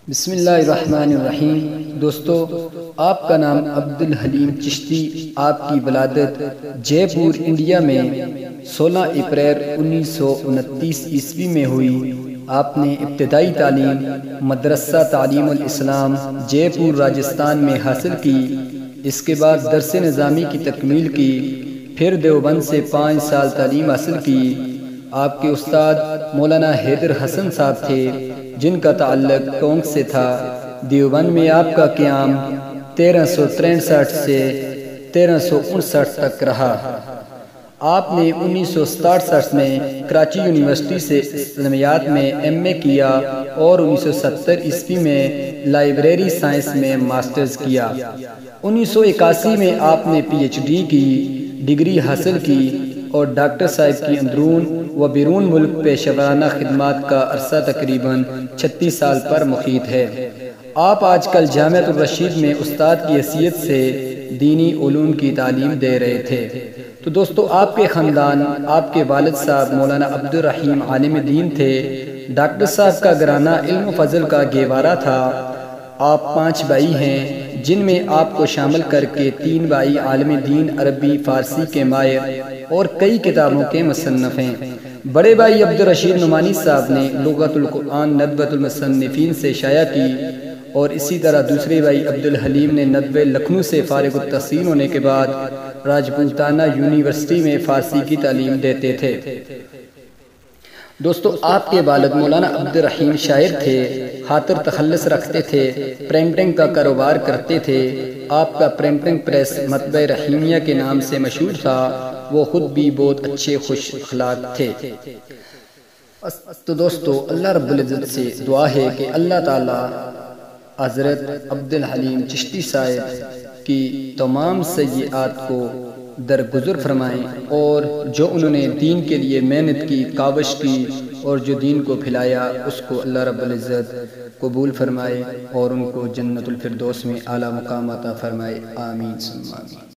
بسم اللہ الرحمن الرحیم۔ دوستو، آپ کا نام عبدالحلیم چشتی، آپ کی ولادت جے پور انڈیا میں 16 اپریل 1929 عیسوی میں ہوئی۔ آپ نے ابتدائی تعلیم مدرسہ تعلیم الاسلام جے پور راجھستان میں حاصل کی۔ اس کے بعد درس نظامی کی تکمیل کی، پھر دیوبند سے 5 سال تعلیم حاصل کی۔ آپ کے استاد مولانا حیدر حسن صاحب تھے، جن کا تعلق ٹونک سے تھا۔ دیوبند میں آپ کا قیام 1363 سے 1359 تک رہا۔ آپ نے 1967 میں کراچی یونیورسٹی سے اسلامیات میں ایم اے کیا اور 1970 عیسوی میں لائبریری سائنس میں ماسٹرز کیا۔ 1981 میں آپ نے پی ایچ ڈی کی ڈگری حاصل کی اور ڈاکٹر صاحب کی اندرون و بیرون ملک پیشہ ورانہ خدمات کا عرصہ تقریباً 36 سال پر محیط ہے۔ آپ آج کل جامعۃ الرشید میں استاد کی حیثیت سے دینی علوم کی تعلیم دے رہے تھے۔ تو دوستو، آپ کے خاندان، آپ کے والد صاحب مولانا عبدالحلیم عالم دین تھے۔ ڈاکٹر صاحب کا گھرانہ علم و فضل کا گہوارہ تھا۔ آپ 5 بھائی ہیں، جن میں آپ کو شامل کر کے 3 بھائی عالم دین، عربی فارسی کے ماہر اور کئی کتابوں کے مصنف ہیں۔ بڑے بھائی عبدالرشید نعمانی صاحب نے لغت القرآن ندوۃ المصنفین سے شائع کی اور اسی طرح دوسرے بھائی عبدالحلیم نے ندوہ لکھنؤ سے فارغ التحصیل ہونے کے بعد راجھستان یونیورسٹی میں فارسی کی تعلیم دیتے تھے۔ دوستو، آپ کے والد مولانا عبدالرحیم شاعر تھے، خاطر تخلص رکھتے تھے، پرنٹنگ کا کاروبار کرتے تھے۔ آپ کا پرنٹنگ پریس مطبع رحیمیہ کے نام سے مشہور تھا۔ وہ خود بھی بہت اچھے خوش اخلاق تھے۔ تو دوستو، اللہ رب العزت سے دعا ہے کہ اللہ تعالی حضرت عبدالحلیم چشتی صاحب کی تمام سیئات کو درگزر فرمائیں، اور جو انہوں نے دین کے لیے محنت کی، کاوش کی اور جو دین کو پھیلایا، اس کو اللہ رب العزت قبول فرمائے اور ان کو جنت الفردوس میں اعلیٰ مقام عطا فرمائے۔ آمین ثم آمین۔